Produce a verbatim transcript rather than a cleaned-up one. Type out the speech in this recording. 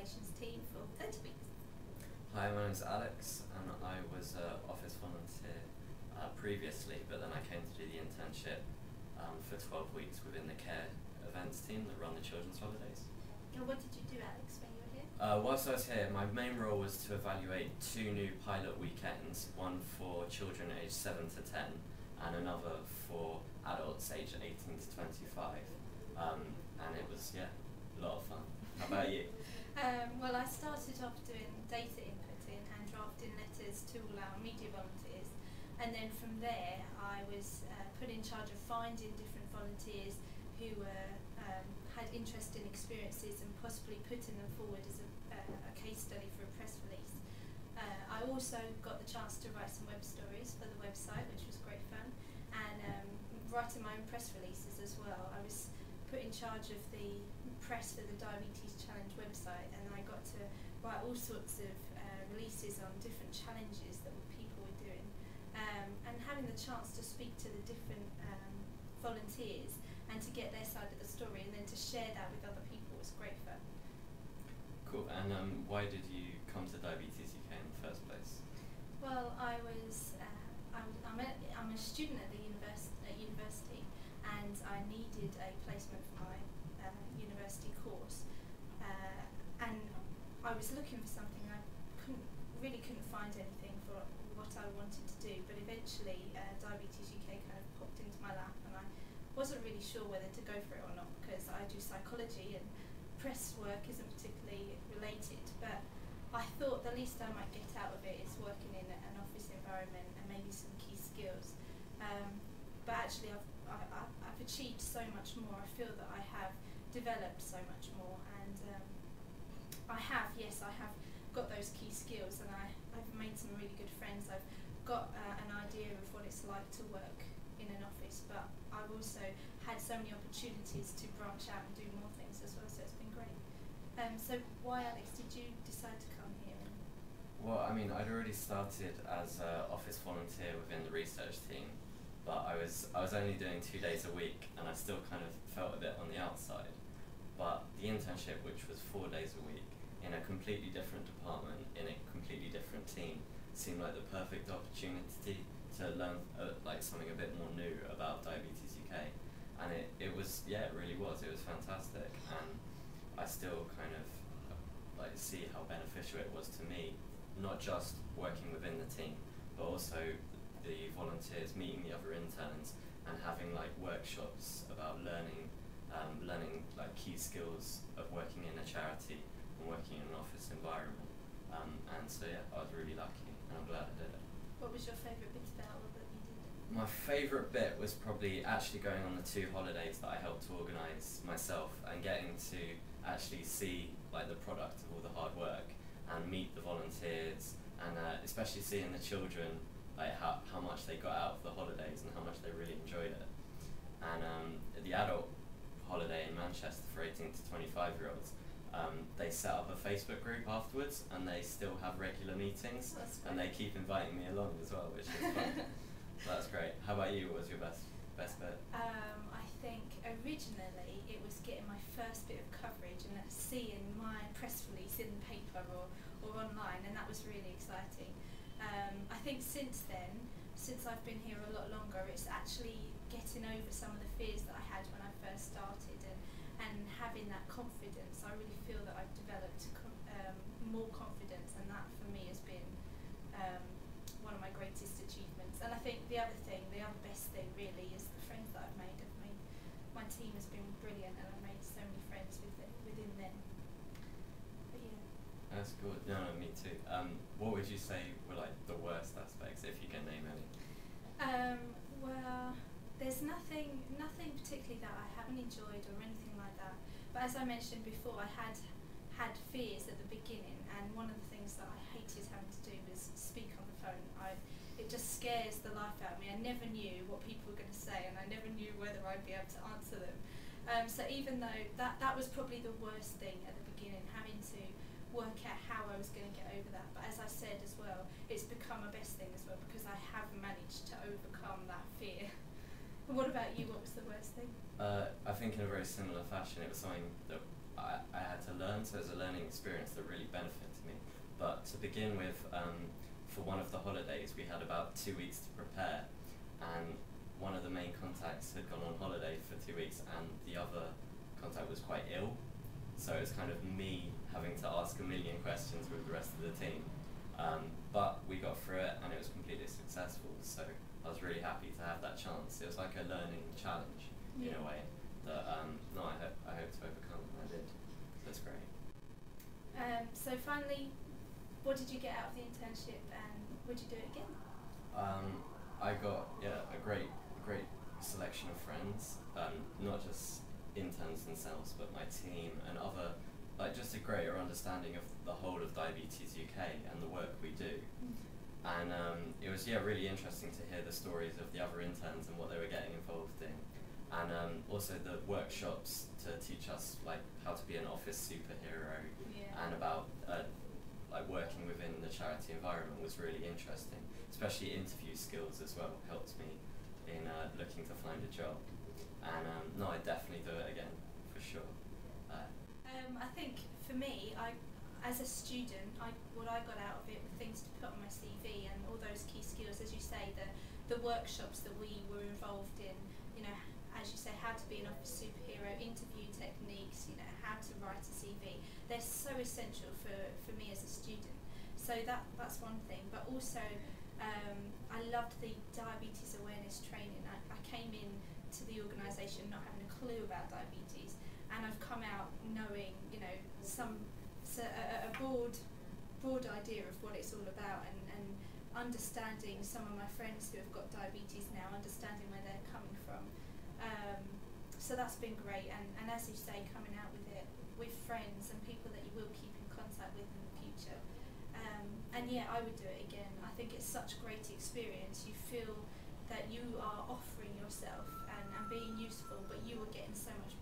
relations team for thirty weeks. Hi, my name's Alex, and I was an office volunteer uh, previously, but then I came to do the internship um, for twelve weeks within the care events team that run the children's holidays. And what did you do, Alex, when you were here? Uh, whilst I was here, my main role was to evaluate two new pilot weekends, one for children aged seven to ten and another for adults aged eighteen to twenty-five. Um, and it was, yeah, a lot of fun. How about you? Um, well, I started off doing data inputting and drafting letters to all our media volunteers, and then from there I was uh, put in charge of finding different volunteers who were, um, had interesting experiences and possibly putting them forward as a, uh, a case study for a press release. Uh, I also got the chance to write some web stories for the website, which was great fun, and um, writing my own press releases as well. I was put in charge of the press for the Diabetes Challenge website, and I got to write all sorts of uh, releases on different challenges that people were doing, um, and having the chance to speak to the different um, volunteers and to get their side of the story and then to share that with other people was great fun. Cool. And um, why did you come to Diabetes U K in the first place? Well, I was uh, I'm, I'm, a, I'm a student at the univers at university, and I needed a placement for my uh, university course, uh, and I was looking for something. I couldn't really couldn't find anything for what I wanted to do, but eventually uh, Diabetes U K kind of popped into my lap, and I wasn't really sure whether to go for it or not, because I do psychology and press work isn't particularly related, but I thought the least I might get out of it is working in an office environment and maybe some key skills. Um, but actually I've, I, I, I've achieved so much more. I feel that I have developed so much more, and um, I have, yes, I have got those key skills, and I, I've made some really good friends. I've got uh, an idea of what it's like to work in an office, but I've also had so many opportunities to branch out and do more things as well, so it's been great. Um, so why, Alex, did you decide to come here? And Well, I mean, I'd already started as an office volunteer within the research team, but I was I was only doing two days a week, and I still kind of felt a bit on the outside. But the internship, which was four days a week, in a completely different department, in a completely different team, seemed like the perfect opportunity to learn uh, like something a bit more new about Diabetes U K. And it, it was, yeah, it really was, it was fantastic. And I still kind of like see how beneficial it was to me, not just working within the team, but also the volunteers, meeting the other interns, and having like workshops about learning, um, learning like key skills of working in a charity and working in an office environment. Um, and so yeah, I was really lucky, and I'm glad I did it. what was your favourite bit about all that you did? My favourite bit was probably actually going on the two holidays that I helped to organise myself, and getting to actually see like the product of all the hard work and meet the volunteers, and uh, especially seeing the children, like how, how much they got out of the holidays and how much they really enjoyed it. And um, the adult holiday in Manchester for eighteen to twenty-five year olds, um, they set up a Facebook group afterwards, and they still have regular meetings, That's and they keep inviting me along as well, which is fun. That's great. How about you? What was your best best bit? Um, I think originally it was getting my first bit of coverage and seeing my press release in the paper or, or online, and that was really exciting. Um, I think since then, since I've been here a lot longer, it's actually getting over some of the fears that I had when I first started, and, and having that confidence. I really feel that I've developed com um, more confidence, and that for me has been um, one of my greatest achievements. And I think the other thing, the other best thing really, is the friends that I've made. I've made my team has been brilliant, and I've made so many friends with it, within them. But yeah. That's good. No, no, me too. Um, what would you say were like the worst aspects, if you can name any? Um, well, there's nothing, nothing particularly that I haven't enjoyed or anything like that. But as I mentioned before, I had had fears at the beginning, and one of the things that I hated having to do was speak on the phone. I, it just scares the life out of me. I never knew what people were going to say, and I never knew whether I'd be able to answer them. Um, so even though that, that was probably the worst thing at the beginning, having to work out how I was going to get over that. But as I said as well, it's become a best thing as well, because I have managed to overcome that fear. What about you? What was the worst thing? Uh, I think in a very similar fashion, it was something that I I, I had to learn, so it was a learning experience that really benefited me. But to begin with, um, for one of the holidays, we had about two weeks to prepare, and one of the main contacts had gone on holiday for two weeks, and the other contact was quite ill. So it was kind of me having to ask a million questions with the rest of the team. Um, but we got through it, and it was completely successful. So I was really happy to have that chance. It was like a learning challenge in Yeah. a way that um, no, I hope I hope to overcome, and I did. So it's great. Um, so finally, what did you get out of the internship, and would you do it again? Um, I got yeah a great great selection of friends, um, not just interns themselves, but my team and other, like just a greater understanding of the whole of Diabetes U K and the work we do. And um, it was yeah really interesting to hear the stories of the other interns and what they were getting involved in, and um, also the workshops to teach us like how to be an office superhero, Yeah. and about uh, like working within the charity environment was really interesting. Especially interview skills as well helped me in uh, looking to find a job. And um, no, I'd definitely do it again for sure. Uh, Um, I think for me, I, as a student, I, what I got out of it were things to put on my C V and all those key skills, as you say, the the workshops that we were involved in. You know, as you say, how to be an office superhero, interview techniques. You know, how to write a C V. They're so essential for, for me as a student. So that that's one thing. But also, um, I loved the diabetes awareness training. I, I came in to the organisation not having a clue about diabetes, and I've come out knowing, you know, some so a, a broad, broad idea of what it's all about, and, and understanding some of my friends who have got diabetes now, understanding where they're coming from. Um, so that's been great, and, and as you say, coming out with it with friends and people that you will keep in contact with in the future. Um, and yeah, I would do it again. I think it's such a great experience. You feel that you are offering yourself and, and being useful, but you are getting so much